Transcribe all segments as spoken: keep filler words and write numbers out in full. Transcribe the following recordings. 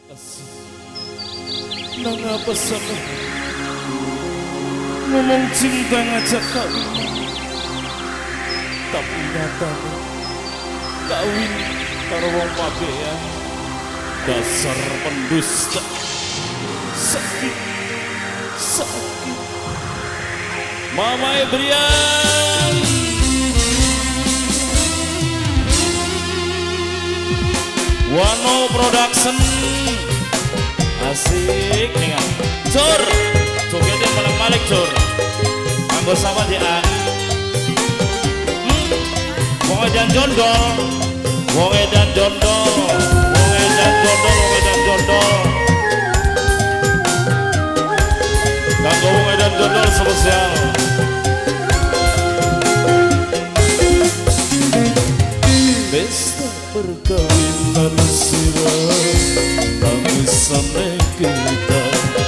Nang apa sama ngomong cinta ngajak kawin, tapi nyatanya kawin karo wong pabean. Dasar pendusta, sakit sakit. Mama Ebrian Wano Production asik nih kan Cur jogetnya malang malik Cur anggo sama dia hmm. Wong edan jondol Wong edan jondol Wong edan jondol Wong edan jondol kanggo wong edan jondol spesial. Pesta perkawinan sirah kami sampai kita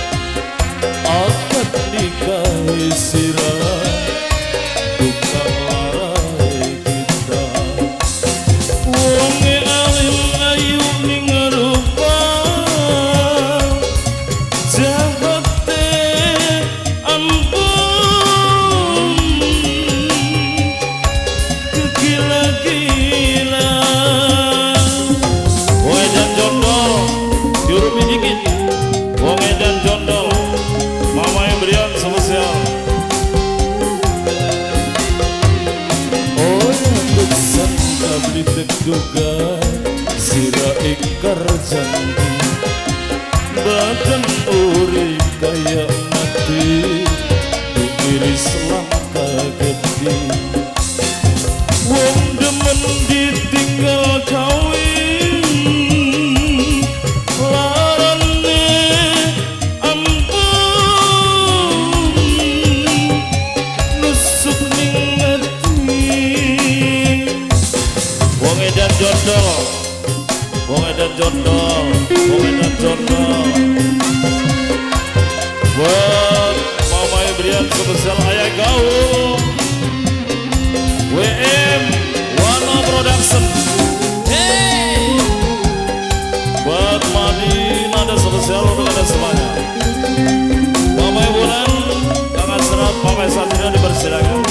akad nikahi sirah buka larai kita. Wonge alim ayu ning rupa jahate ampun kegila-gila. Wong edan jondol diurumi dikit. Wong edan jondol Mama Ebrian spesial. Orang besan kabli tegduga sira ingkar janji badan urip kaya mati diiris langkah gede. Wong demen ditinggal kawin larane ampun nusuk ning ati. Wong edan jondol Wong edan jondol Wong edan jondol buat Mama Ebrian spesial ayah gaul W M Wano Production. Hey, buat Madin ada spesial untuk anda semuanya. Mama Ibulan, Kakak Serat, Mama Satria dipersilakan.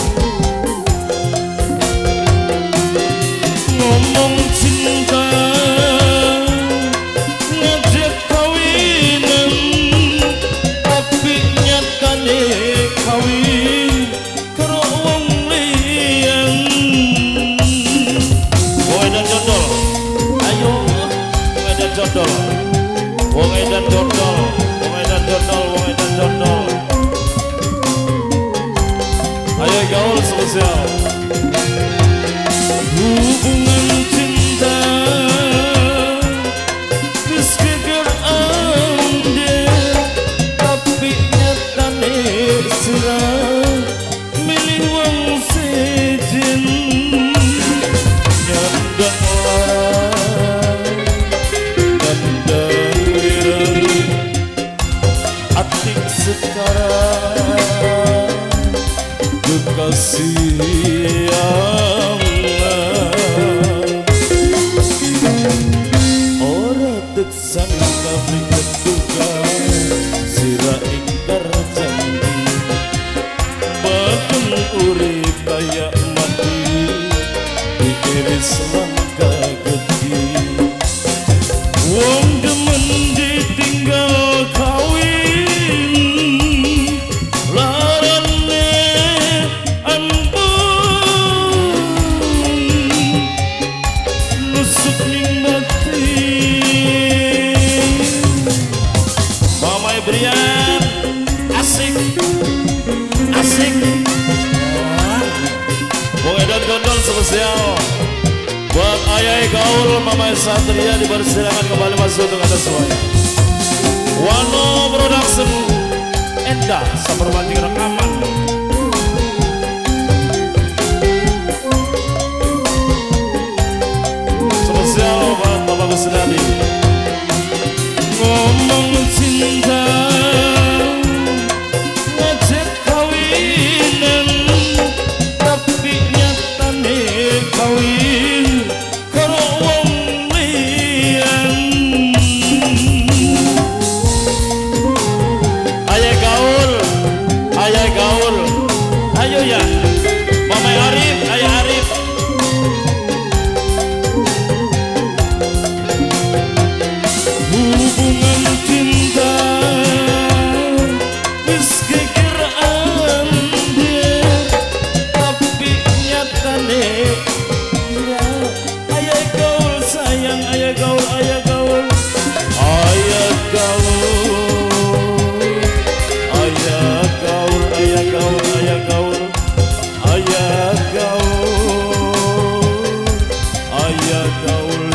Ngomong cinta ngajak kawinan, tapi nyatane kawin karo wong liyan. Wong edan jondol, ayo wong edan jondol, wong edan jondol, wong edan jondol, wong edan jondol. Ayo gaul spesial. Hubungan cinta wis geger andel, tapi nyatane sirah milih wong sejen. Nyandang larai nyandang wirang atik sekarang kekasih yang ora teksan kabeh ketuga sira ingkar janji badan urip kaya mati diiris langkah gede. Wong demen ditinggal kawin larane ampun nusuk ning mati. Mama Ebrian asik asik. Wong edan jondol spesial buat ayah gaul Mama Satria dipersilakan kembali masuk untuk anda semuanya. Wano Production Enda Sapermati rekaman. Spesial buat Bapak Gusnadi. Ngomong cinta ngajak kawinan, tapi nyatane kawin karo wong liyan.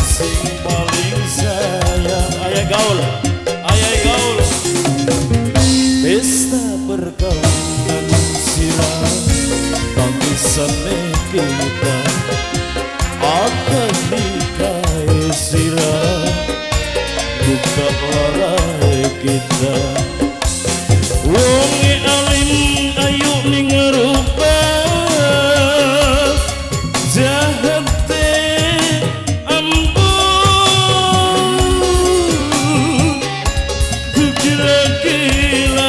sing paling sayang. Ayah gaul, ayah gaul. Pesta perkawinan sirah, tangisan kita akan nikahi sirah, buka larai kita. Wongi alim ayu ning rupa, jahate ampun kira-kira.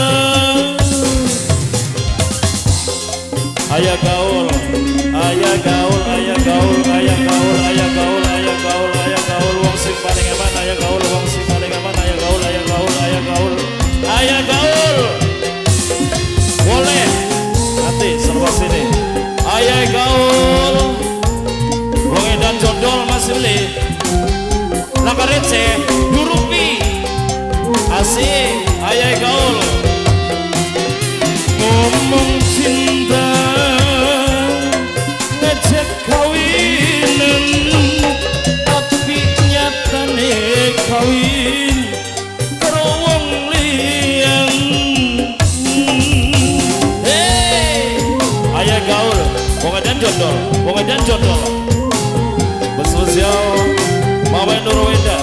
Ayah gaul, ayah gaul, ayah gaul, ayah gaul, ayah gaul, ayah gaul, ayah gaul, wong sing paling aman, ayah gaul, wong sing paling aman, ayah gaul, ayah gaul, ayah gaul, ayah gaul. Boleh, nanti serba sini. Ayah gaul, wong edan jodol masih beli. Langkah receh, durupi, asik, ayah gaul. Ngomong cinta ngajak kawinan, tapi nyatane kawin karo wong liyan. Hey, ayah gaul, wong edan jodol, wong edan jodol. Bersosial, Mama Nurwenda.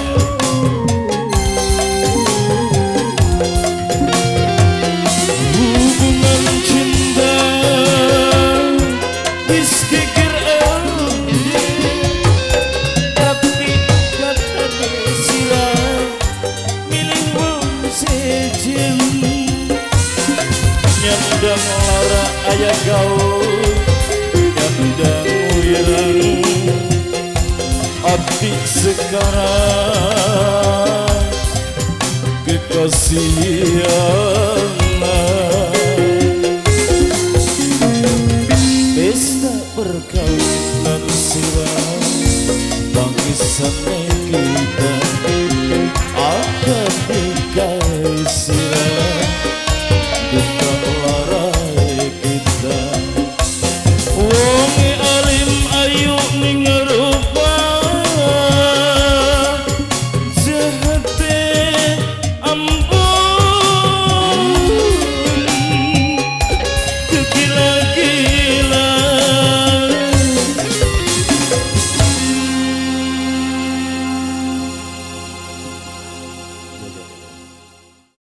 Nyandang lara ayah gaul, nyandang wirang abdi sekarang kekasihan. Pesta perkawinan sirah, tangisan kita